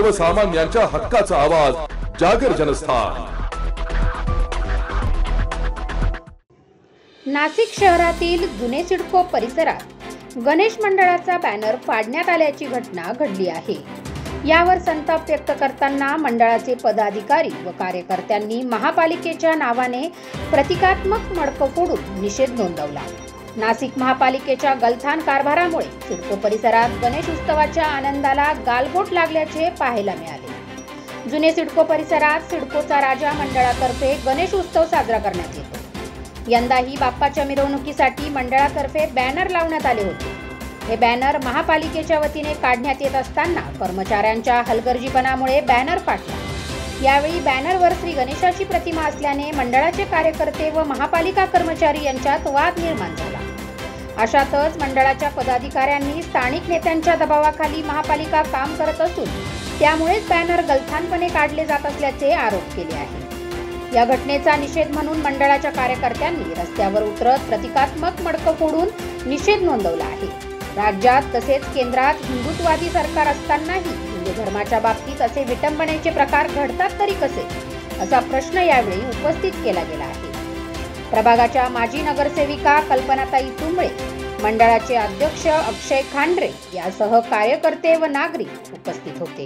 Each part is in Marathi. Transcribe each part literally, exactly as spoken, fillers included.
सर्वसामान्यांच्या हक्काचा आवाज जागर जनस्थान। नाशिक शहरातील जुने सिडको परिसरात गणेश मंडळाचा बॅनर फाडण्यात आल्याची घटना घडली आहे। यावर संताप व्यक्त करताना मंडळाचे पदाधिकारी व कार्यकर्त्यांनी महापालिकेच्या नावाने प्रतिकात्मक मडकं फोडून निषेध नोंदवला। नाशिक महापालिकेच्या गलथान कारभारामुळे सिडको परिसरात गणेश उत्सवाच्या आनंदाला गालबोट लागल्याचे पाहायला मिळाले। जुने सिडको परिसरात सिडकोचा राजा मंडळातर्फे गणेश उत्सव साजरा करण्यात येतो। यंदाही बाप्पाच्या मिरवणुकीसाठी मंडळातर्फे बॅनर लावण्यात आले होते। हे बॅनर महापालिकेच्या वतीने काढण्यात येत असताना कर्मचाऱ्यांच्या हलगर्जीपणामुळे बॅनर फाटला। यावेळी बॅनरवर श्री गणेशाची प्रतिमा असल्याने मंडळाचे कार्यकर्ते व महापालिका कर्मचारी यांच्यात वाद निर्माण झाला। अशातच मंडळाच्या पदाधिकाऱ्यांनी स्थानिक नेत्यांच्या दबावाखाली महापालिका काम करत असून त्यामुळेच बॅनर गलथानपणे काढले जात असल्याचे आरोप केले आहे। या घटनेचा निषेध म्हणून मंडळाच्या कार्यकर्त्यांनी रस्त्यावर उतरत प्रतिकात्मक मडकं फोडून निषेध नोंदवला आहे। राज्यात तसेच केंद्रात हिंदुत्ववादी सरकार असतानाही हिंदू धर्माच्या बाबतीत असे विटंबनेचे प्रकार घडतात तरी कसे, असा प्रश्न यावेळी उपस्थित केला गेला आहे। प्रभागाच्या माजी नगरसेविका कल्पनाताई तुंबळे, मंडळाचे अध्यक्ष अक्षय खांड्रे यासह कार्यकर्ते व नागरिक उपस्थित होते।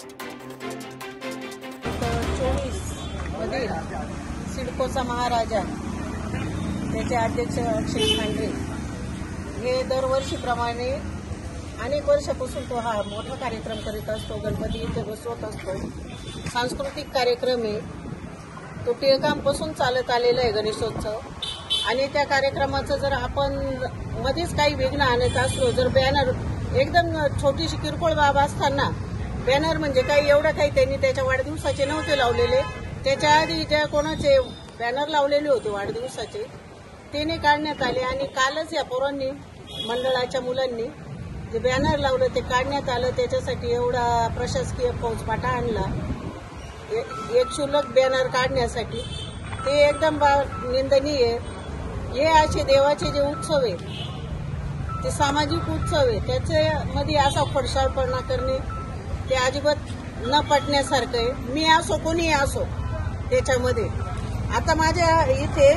सिडकोचा महाराजा त्याचे अध्यक्ष अक्षय खांड्रे हे दरवर्षीप्रमाणे अनेक वर्षापासून तो हा मोठा कार्यक्रम करीत असतो। गणपती इथे बसवत असतो, सांस्कृतिक कार्यक्रम आहे तो टिळकांपासून चालत आलेला आहे गणेशोत्सव। आणि त्या कार्यक्रमाचं जर आपण मध्येच काही विघ्न आणत असलो, जर बॅनर एकदम छोटीशी किरकोळ बाब असताना बॅनर म्हणजे काही एवढं काही त्यांनी त्याच्या वाढदिवसाचे नव्हते लावलेले, त्याच्या आधी ज्या कोणाचे बॅनर लावलेले होते वाढदिवसाचे ते नाही काढण्यात आले। आणि कालच या पोरांनी मंडळाच्या मुलांनी जे बॅनर लावलं ते काढण्यात आलं। त्याच्यासाठी एवढा प्रशासकीय फौजफाटा आणला एक क्षुल्लक बॅनर काढण्यासाठी, ते एकदम निंदनीय। हे असे देवाचे जे उत्सव आहे ते सामाजिक उत्सव आहे, त्याच्यामध्ये असा फडशाळपणा करणे ते अजिबात न पटण्यासारखं आहे। मी असो कोणी असो त्याच्यामध्ये। आता माझ्या इथे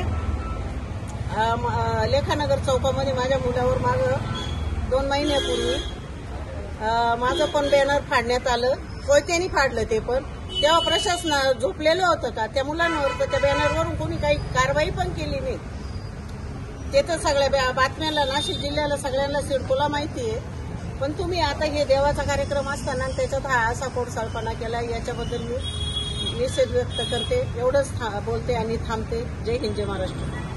लेखानगर चौकामध्ये माझ्या मुलावर मागं दोन महिन्यापूर्वी माझं पण बॅनर फाडण्यात आलं, कोयत्यानी फाडलं ते पण। तेव्हा प्रशासन झोपलेलं होतं का त्या मुलांवर? तर त्या बॅनरवरून कोणी काही कारवाई पण केली नाही। ते तर सगळ्या बातम्याला नाशिक जिल्ह्याला सगळ्यांना सिडकोला माहिती आहे। पण तुम्ही आता हे देवाचा कार्यक्रम असताना त्याच्यात हा असा पोटसाळपणा केला, याच्याबद्दल मी निषेध व्यक्त करते। एवढंच बोलते आणि थांबते। जय हिंद, जय महाराष्ट्र।